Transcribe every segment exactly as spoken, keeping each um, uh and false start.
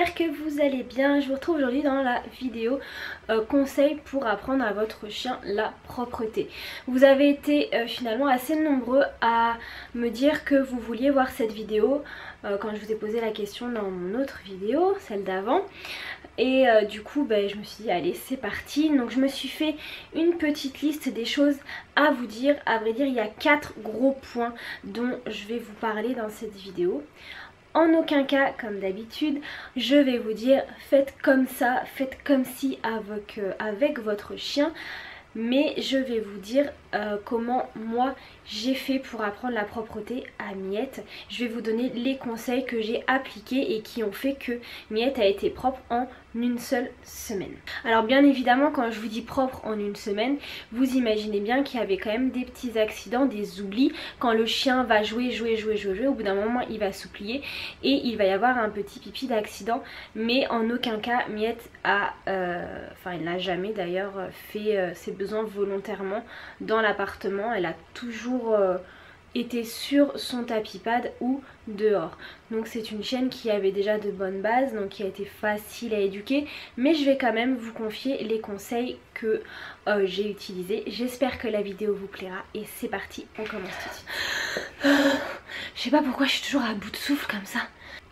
j'espère que vous allez bien. Je vous retrouve aujourd'hui dans la vidéo euh, conseil pour apprendre à votre chien la propreté. Vous avez été euh, finalement assez nombreux à me dire que vous vouliez voir cette vidéo euh, quand je vous ai posé la question dans mon autre vidéo, celle d'avant. Et euh, du coup ben, je me suis dit allez c'est parti. Donc je me suis fait une petite liste des choses à vous dire. À vrai dire il y a quatre gros points dont je vais vous parler dans cette vidéo. En aucun cas, comme d'habitude, je vais vous dire faites comme ça, faites comme si avec, euh, avec votre chien. Mais je vais vous dire euh, comment moi j'ai fait pour apprendre la propreté à Miette. Je vais vous donner les conseils que j'ai appliqués et qui ont fait que Miette a été propre en une seule semaine. Alors bien évidemment quand je vous dis propre en une semaine, vous imaginez bien qu'il y avait quand même des petits accidents, des oublis. Quand le chien va jouer, jouer, jouer, jouer, jouer, au bout d'un moment il va s'oublier et il va y avoir un petit pipi d'accident. Mais en aucun cas Miette a, euh, enfin elle n'a jamais d'ailleurs fait euh, ses besoins volontairement dans l'appartement. Elle a toujours euh, été sur son tapis pad ou dehors. Donc c'est une chienne qui avait déjà de bonnes bases, donc qui a été facile à éduquer. Mais je vais quand même vous confier les conseils que euh, j'ai utilisés. J'espère que la vidéo vous plaira et c'est parti, on commence tout de suite. Je sais pas pourquoi je suis toujours à bout de souffle comme ça.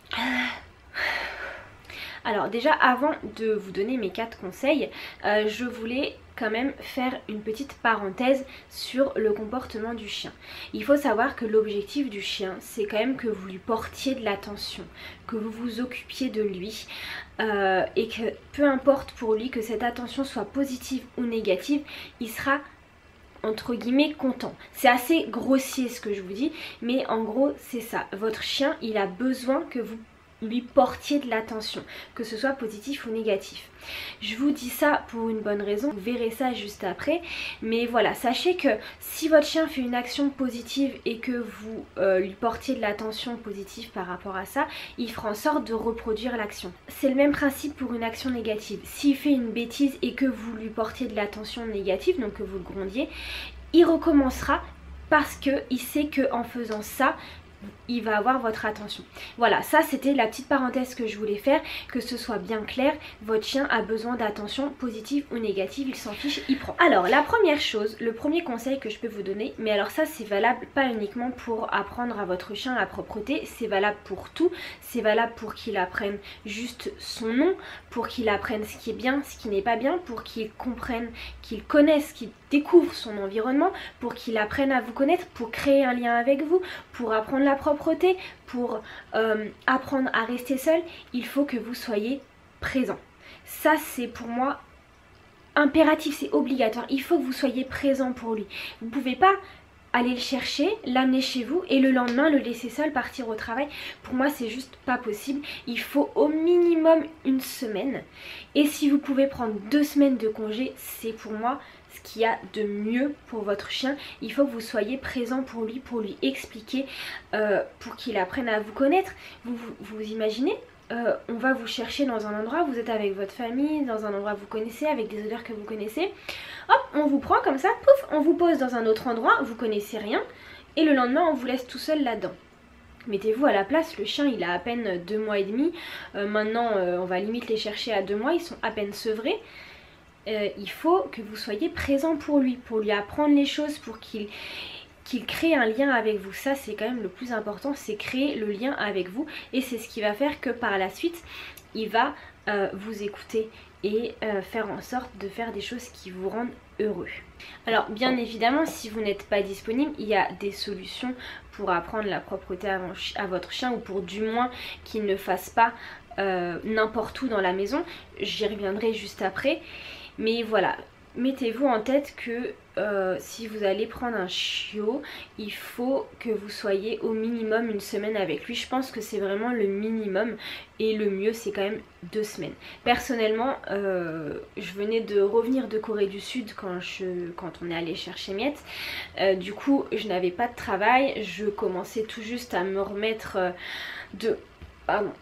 Alors déjà avant de vous donner mes quatre conseils, euh, je voulais quand même faire une petite parenthèse sur le comportement du chien. Il faut savoir que l'objectif du chien c'est quand même que vous lui portiez de l'attention, que vous vous occupiez de lui euh, et que peu importe pour lui que cette attention soit positive ou négative, il sera entre guillemets content. C'est assez grossier ce que je vous dis, mais en gros c'est ça. Votre chien il a besoin que vous lui portiez de l'attention, que ce soit positif ou négatif. Je vous dis ça pour une bonne raison, vous verrez ça juste après, mais voilà, sachez que si votre chien fait une action positive et que vous euh, lui portiez de l'attention positive par rapport à ça, il fera en sorte de reproduire l'action. C'est le même principe pour une action négative. S'il fait une bêtise et que vous lui portiez de l'attention négative, donc que vous le grondiez, il recommencera parce qu'il sait qu'en faisant ça, il va avoir votre attention. Voilà, ça c'était la petite parenthèse que je voulais faire, que ce soit bien clair. Votre chien a besoin d'attention positive ou négative, il s'en fiche, il prend. Alors la première chose, le premier conseil que je peux vous donner, mais alors ça c'est valable pas uniquement pour apprendre à votre chien la propreté, c'est valable pour tout. C'est valable pour qu'il apprenne juste son nom, pour qu'il apprenne ce qui est bien, ce qui n'est pas bien, pour qu'il comprenne, qu'il connaisse, qu'il découvre son environnement, pour qu'il apprenne à vous connaître, pour créer un lien avec vous, pour apprendre la propreté, pour euh, apprendre à rester seul. Il faut que vous soyez présent. Ça c'est pour moi impératif, c'est obligatoire. Il faut que vous soyez présent pour lui. Vous ne pouvez pas aller le chercher, l'amener chez vous et le lendemain le laisser seul partir au travail. Pour moi c'est juste pas possible. Il faut au minimum une semaine. Et si vous pouvez prendre deux semaines de congé, c'est pour moi ce qu'il y a de mieux pour votre chien. Il faut que vous soyez présent pour lui, pour lui expliquer, euh, pour qu'il apprenne à vous connaître. Vous vous, vous imaginez euh, on va vous chercher dans un endroit, vous êtes avec votre famille, dans un endroit que vous connaissez, avec des odeurs que vous connaissez. Hop, on vous prend comme ça, pouf, on vous pose dans un autre endroit, vous connaissez rien. Et le lendemain, on vous laisse tout seul là-dedans. Mettez-vous à la place, le chien il a à peine deux mois et demi. Euh, maintenant, euh, on va limite les chercher à deux mois, ils sont à peine sevrés. Euh, il faut que vous soyez présent pour lui, pour lui apprendre les choses, pour qu'il qu'il crée un lien avec vous. Ça c'est quand même le plus important, c'est créer le lien avec vous et c'est ce qui va faire que par la suite il va euh, vous écouter et euh, faire en sorte de faire des choses qui vous rendent heureux. Alors bien évidemment si vous n'êtes pas disponible, il y a des solutions pour apprendre la propreté à, à votre chien ou pour du moins qu'il ne fasse pas euh, n'importe où dans la maison. J'y reviendrai juste après. Mais voilà, mettez-vous en tête que euh, si vous allez prendre un chiot, il faut que vous soyez au minimum une semaine avec lui. Je pense que c'est vraiment le minimum et le mieux c'est quand même deux semaines. Personnellement, euh, je venais de revenir de Corée du Sud quand, je, quand on est allé chercher Miette. Euh, du coup, je n'avais pas de travail, je commençais tout juste à me remettre de... Pardon,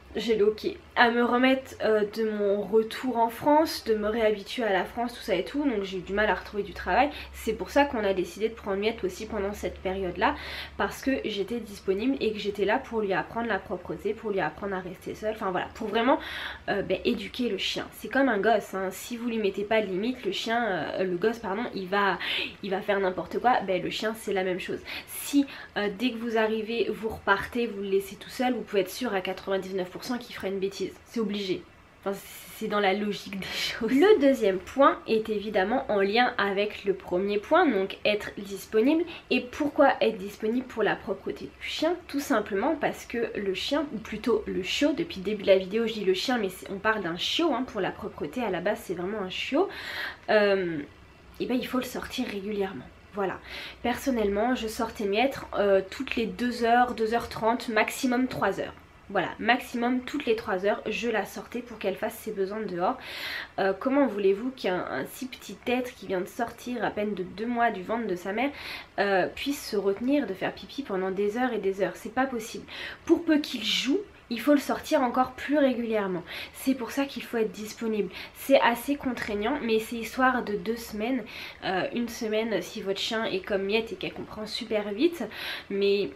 j'ai le ok, à me remettre euh, de mon retour en France, de me réhabituer à la France, tout ça et tout, donc j'ai eu du mal à retrouver du travail. C'est pour ça qu'on a décidé de prendre Miette aussi pendant cette période là, parce que j'étais disponible et que j'étais là pour lui apprendre la propreté, pour lui apprendre à rester seule, enfin voilà, pour vraiment euh, ben, éduquer le chien. C'est comme un gosse, hein. Si vous lui mettez pas de limite, le chien, euh, le gosse pardon, il va, il va faire n'importe quoi, ben, le chien c'est la même chose. Si euh, dès que vous arrivez, vous repartez, vous le laissez tout seul, vous pouvez être sûr à quatre-vingt-dix-neuf pour cent qu'il fera une bêtise, c'est obligé. Enfin, c'est dans la logique des choses. Le deuxième point est évidemment en lien avec le premier point, donc être disponible. Et pourquoi être disponible pour la propreté du chien? Tout simplement parce que le chien, ou plutôt le chiot, depuis le début de la vidéo je dis le chien mais on parle d'un chiot hein, pour la propreté, à la base c'est vraiment un chiot, euh, et ben il faut le sortir régulièrement. Voilà, personnellement je sortais Miette euh, toutes les deux heures, deux heures trente, maximum trois heures. Voilà, maximum toutes les trois heures, je la sortais pour qu'elle fasse ses besoins dehors. Euh, comment voulez-vous qu'un un si petit être qui vient de sortir à peine de deux mois du ventre de sa mère euh, puisse se retenir de faire pipi pendant des heures et des heures? C'est pas possible. Pour peu qu'il joue, il faut le sortir encore plus régulièrement. C'est pour ça qu'il faut être disponible. C'est assez contraignant, mais c'est histoire de deux semaines. Euh, une semaine si votre chien est comme Miette et qu'elle comprend super vite, mais...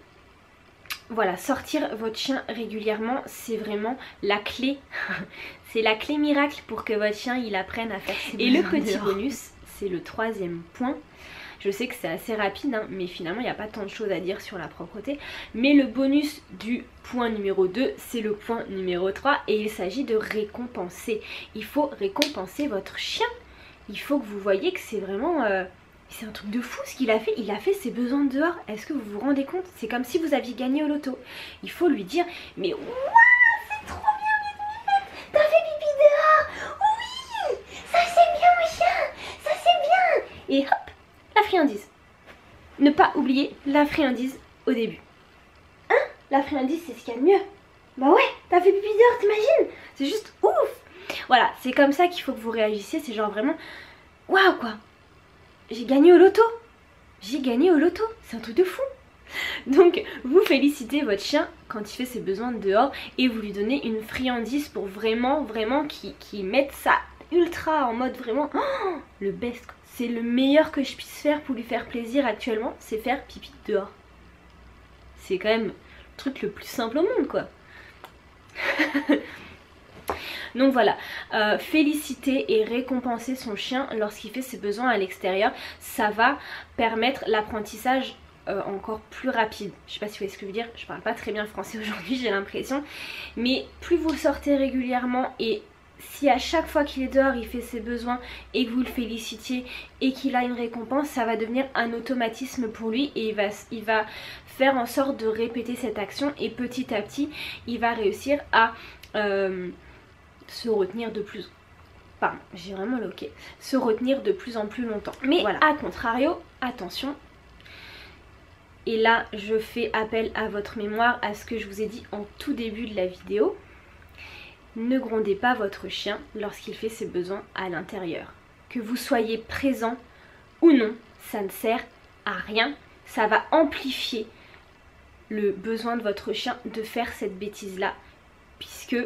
Voilà, sortir votre chien régulièrement, c'est vraiment la clé. C'est la clé miracle pour que votre chien il apprenne à faire ses besoins. Et le petit bonus, c'est le troisième point. Je sais que c'est assez rapide, hein, mais finalement il n'y a pas tant de choses à dire sur la propreté. Mais le bonus du point numéro deux, c'est le point numéro trois et il s'agit de récompenser. Il faut récompenser votre chien. Il faut que vous voyez que c'est vraiment... Euh, c'est un truc de fou ce qu'il a fait, il a fait ses besoins dehors. Est-ce que vous vous rendez compte? C'est comme si vous aviez gagné au loto. Il faut lui dire, mais waouh, c'est trop bien Miette, t'as fait pipi dehors. Oui, ça c'est bien mon chien, ça c'est bien. Et hop, la friandise. Ne pas oublier la friandise au début. Hein? La friandise c'est ce qu'il y a de mieux. Bah ouais, t'as fait pipi dehors, t'imagines? C'est juste ouf. Voilà, c'est comme ça qu'il faut que vous réagissiez, c'est genre vraiment, waouh quoi. J'ai gagné au loto. J'ai gagné au loto. C'est un truc de fou. Donc vous félicitez votre chien quand il fait ses besoins dehors et vous lui donnez une friandise pour vraiment vraiment qu'il qu'il mette ça ultra en mode vraiment oh, le best. C'est le meilleur que je puisse faire pour lui faire plaisir actuellement, c'est faire pipi dehors. C'est quand même le truc le plus simple au monde quoi. Donc voilà, euh, féliciter et récompenser son chien lorsqu'il fait ses besoins à l'extérieur, ça va permettre l'apprentissage euh, encore plus rapide. Je sais pas si vous voyez ce que je veux dire, je parle pas très bien français aujourd'hui j'ai l'impression, mais plus vous le sortez régulièrement et si à chaque fois qu'il est dehors il fait ses besoins et que vous le félicitiez et qu'il a une récompense, ça va devenir un automatisme pour lui et il va, il va faire en sorte de répéter cette action et petit à petit il va réussir à... Euh, se retenir de plus pardon j'ai vraiment le ok se retenir de plus en plus longtemps. Mais voilà, à contrario, attention, et là je fais appel à votre mémoire, à ce que je vous ai dit en tout début de la vidéo, ne grondez pas votre chien lorsqu'il fait ses besoins à l'intérieur. Que vous soyez présent ou non, ça ne sert à rien, ça va amplifier le besoin de votre chien de faire cette bêtise là, puisque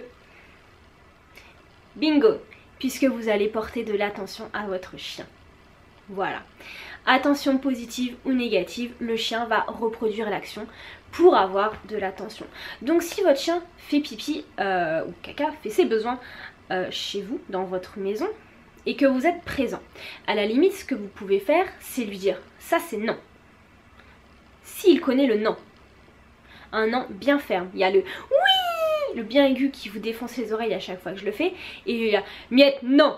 bingo, puisque vous allez porter de l'attention à votre chien. Voilà. Attention positive ou négative, le chien va reproduire l'action pour avoir de l'attention. Donc si votre chien fait pipi euh, ou caca, fait ses besoins euh, chez vous, dans votre maison, et que vous êtes présent, à la limite ce que vous pouvez faire, c'est lui dire ça c'est non. S'il connaît le non, un non bien ferme, il y a le oui, le bien aigu qui vous défonce les oreilles à chaque fois que je le fais, et il y a Miette non.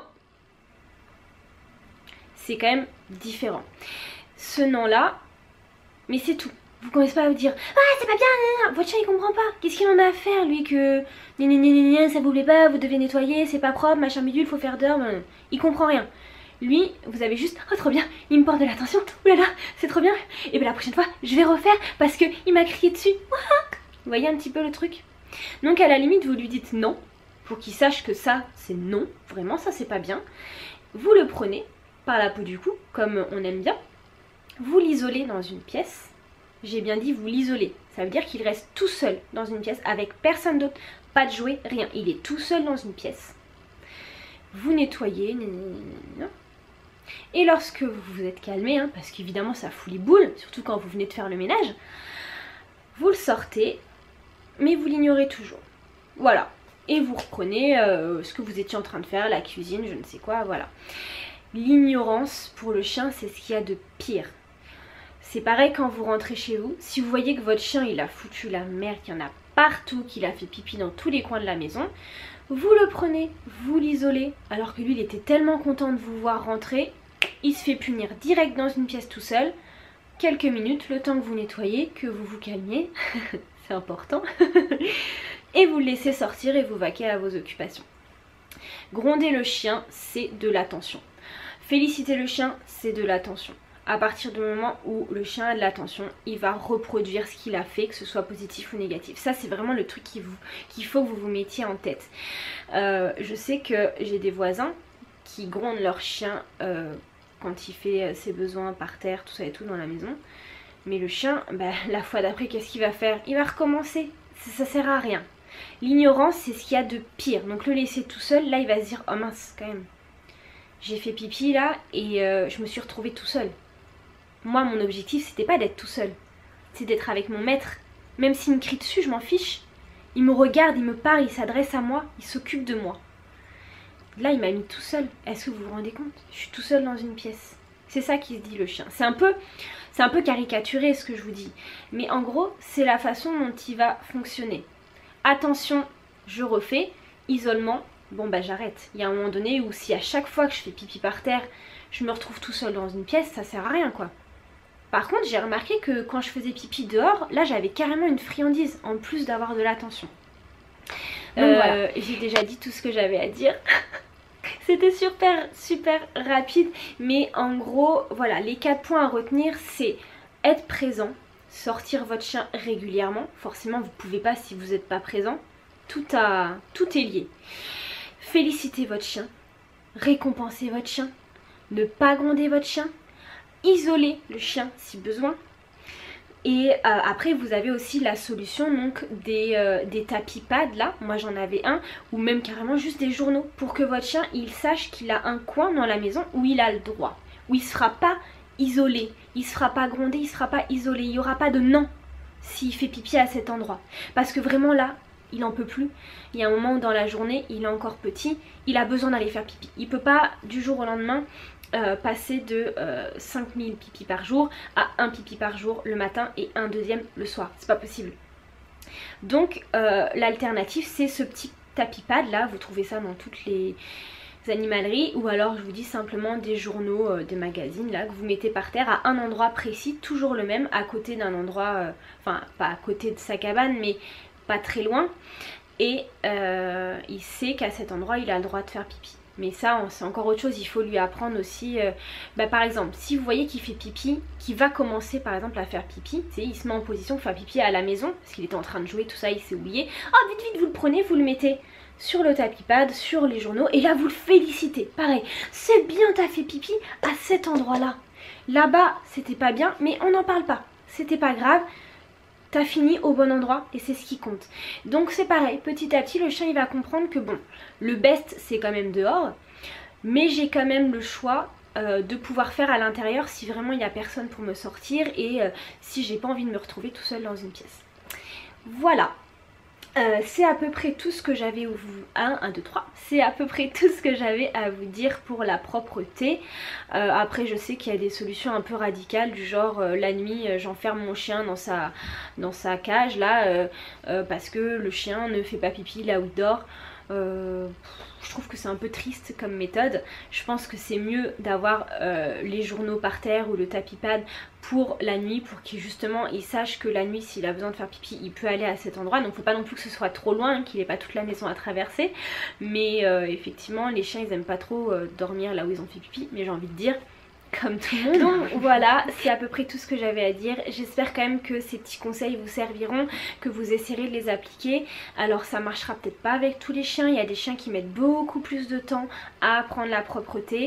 C'est quand même différent. Ce non là, mais c'est tout. Vous commencez pas à vous dire ah c'est pas bien, nan, nan. Votre chien il comprend pas. Qu'est-ce qu'il en a à faire lui que nan, nan, nan, nan, ça vous plaît pas, vous devez nettoyer, c'est pas propre, machin bidule, faut faire dehors. Nan. Il comprend rien. Lui, vous avez juste oh trop bien, il me porte de l'attention, oulala, c'est trop bien. Et bien la prochaine fois, je vais refaire parce que il m'a crié dessus. Vous voyez un petit peu le truc? Donc à la limite, vous lui dites non pour qu'il sache que ça c'est non, vraiment ça c'est pas bien. Vous le prenez par la peau du cou, comme on aime bien. Vous l'isolez dans une pièce. J'ai bien dit vous l'isolez. Ça veut dire qu'il reste tout seul dans une pièce avec personne d'autre, pas de jouet, rien. Il est tout seul dans une pièce. Vous nettoyez, et lorsque vous vous êtes calmé, hein, parce qu'évidemment ça fout les boules, surtout quand vous venez de faire le ménage, vous le sortez, mais vous l'ignorez toujours. Voilà. Et vous reprenez euh, ce que vous étiez en train de faire, la cuisine, je ne sais quoi, voilà. L'ignorance pour le chien, c'est ce qu'il y a de pire. C'est pareil quand vous rentrez chez vous, si vous voyez que votre chien il a foutu la merde, qu'il y en a partout, qu'il a fait pipi dans tous les coins de la maison, vous le prenez, vous l'isolez, alors que lui il était tellement content de vous voir rentrer, il se fait punir direct dans une pièce tout seul, quelques minutes, le temps que vous nettoyez, que vous vous calmiez, c'est important, et vous le laissez sortir et vous vaquez à vos occupations. Gronder le chien, c'est de l'attention. Féliciter le chien, c'est de l'attention. À partir du moment où le chien a de l'attention, il va reproduire ce qu'il a fait, que ce soit positif ou négatif. Ça, c'est vraiment le truc qu'il qu'il faut que vous vous mettiez en tête. Euh, je sais que j'ai des voisins qui grondent leur chien euh, quand il fait ses besoins par terre, tout ça et tout dans la maison. Mais le chien, bah, la fois d'après, qu'est-ce qu'il va faire? Il va recommencer. Ça, ça sert à rien. L'ignorance, c'est ce qu'il y a de pire. Donc le laisser tout seul, là, il va se dire, oh mince, quand même. J'ai fait pipi là et euh, je me suis retrouvée tout seul. Moi, mon objectif, c'était pas d'être tout seul. C'est d'être avec mon maître. Même s'il me crie dessus, je m'en fiche. Il me regarde, il me parle, il s'adresse à moi, il s'occupe de moi. Là, il m'a mis tout seul. Est-ce que vous vous rendez compte? Je suis tout seul dans une pièce. C'est ça qui se dit le chien. C'est un peu, c'est un peu caricaturé ce que je vous dis. Mais en gros, c'est la façon dont il va fonctionner. Attention, je refais. Isolement, bon bah j'arrête. Il y a un moment donné où si à chaque fois que je fais pipi par terre, je me retrouve tout seul dans une pièce, ça sert à rien quoi. Par contre, j'ai remarqué que quand je faisais pipi dehors, là j'avais carrément une friandise en plus d'avoir de l'attention. Euh, voilà. J'ai déjà dit tout ce que j'avais à dire. C'était super super rapide, mais en gros, voilà, les quatre points à retenir, c'est être présent, sortir votre chien régulièrement. Forcément, vous ne pouvez pas si vous n'êtes pas présent. Tout, a, tout est lié. Féliciter votre chien, récompenser votre chien, ne pas gronder votre chien, isoler le chien si besoin. Et euh, après vous avez aussi la solution donc des, euh, des tapis pads là, moi j'en avais un, ou même carrément juste des journaux pour que votre chien il sache qu'il a un coin dans la maison où il a le droit, où il ne sera pas isolé, il ne sera pas grondé, il ne sera pas isolé, il n'y aura pas de non s'il fait pipi à cet endroit. Parce que vraiment là, il n'en peut plus. Il y a un moment où dans la journée, il est encore petit, il a besoin d'aller faire pipi. Il ne peut pas du jour au lendemain euh, passer de euh, cinq mille pipis par jour à un pipi par jour le matin et un deuxième le soir. C'est pas possible. Donc euh, l'alternative c'est ce petit tapis pad là, vous trouvez ça dans toutes les animaleries, ou alors je vous dis simplement des journaux, euh, des magazines là que vous mettez par terre à un endroit précis, toujours le même, à côté d'un endroit, euh, enfin pas à côté de sa cabane mais pas très loin, et euh, il sait qu'à cet endroit il a le droit de faire pipi. Mais ça c'est encore autre chose, il faut lui apprendre aussi, euh, bah, par exemple si vous voyez qu'il fait pipi, qu'il va commencer par exemple à faire pipi, il se met en position pour faire pipi à la maison, parce qu'il était en train de jouer, tout ça, il s'est oublié, oh vite vite vous le prenez, vous le mettez sur le tapis pad, sur les journaux, et là vous le félicitez, pareil, c'est bien t'as fait pipi à cet endroit là, là-bas c'était pas bien mais on n'en parle pas, c'était pas grave, t'as fini au bon endroit et c'est ce qui compte. Donc c'est pareil, petit à petit le chien il va comprendre que bon, le best c'est quand même dehors, mais j'ai quand même le choix euh, de pouvoir faire à l'intérieur si vraiment il n'y a personne pour me sortir et euh, si j'ai pas envie de me retrouver tout seul dans une pièce. Voilà. Euh, c'est à peu près tout ce que j'avais vous un, un, deux, trois. C'est à peu près tout ce que j'avais à vous dire pour la propreté. Euh, après je sais qu'il y a des solutions un peu radicales du genre euh, la nuit euh, j'enferme mon chien dans sa, dans sa cage là euh, euh, parce que le chien ne fait pas pipi là où il dort. Euh, je trouve que c'est un peu triste comme méthode. Je pense que c'est mieux d'avoir euh, les journaux par terre ou le tapis pad pour la nuit, pour qu'il justement il sache que la nuit s'il a besoin de faire pipi il peut aller à cet endroit. Donc faut pas non plus que ce soit trop loin, hein, qu'il n'ait pas toute la maison à traverser. Mais euh, effectivement les chiens ils aiment pas trop euh, dormir là où ils ont fait pipi, mais j'ai envie de dire comme tout le monde. Donc voilà, c'est à peu près tout ce que j'avais à dire. J'espère quand même que ces petits conseils vous serviront, que vous essaierez de les appliquer. Alors ça marchera peut-être pas avec tous les chiens, il y a des chiens qui mettent beaucoup plus de temps à apprendre la propreté.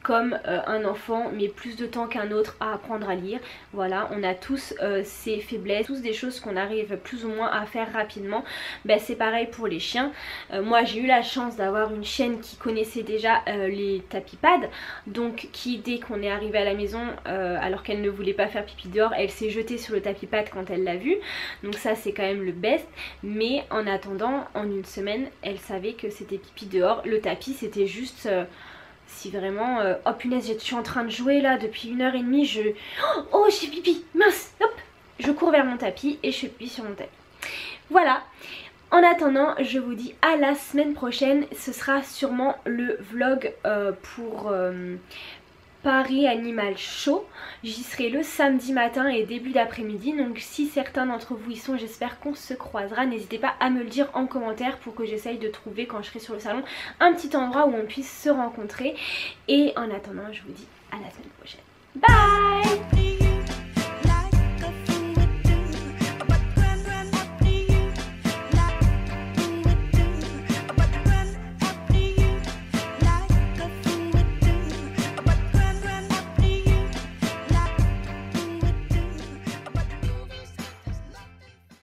comme euh, un enfant met plus de temps qu'un autre à apprendre à lire. Voilà, on a tous euh, ces faiblesses, tous des choses qu'on arrive plus ou moins à faire rapidement. Ben, c'est pareil pour les chiens. Euh, moi j'ai eu la chance d'avoir une chienne qui connaissait déjà euh, les tapis pads, donc qui dès qu'on est arrivé à la maison, euh, alors qu'elle ne voulait pas faire pipi dehors, elle s'est jetée sur le tapis pad quand elle l'a vu. Donc ça c'est quand même le best. Mais en attendant, en une semaine, elle savait que c'était pipi dehors. Le tapis c'était juste... Euh, si vraiment, euh, oh punaise, je suis en train de jouer là depuis une heure et demie, je... Oh, j'ai pipi, mince, hop, je cours vers mon tapis et je fais pipi sur mon tapis. Voilà, en attendant, je vous dis à la semaine prochaine, ce sera sûrement le vlog euh, pour... Euh, Paris Animal Show. J'y serai le samedi matin et début d'après-midi, donc si certains d'entre vous y sont, j'espère qu'on se croisera. N'hésitez pas à me le dire en commentaire pour que j'essaye de trouver, quand je serai sur le salon, un petit endroit où on puisse se rencontrer. Et en attendant, je vous dis à la semaine prochaine.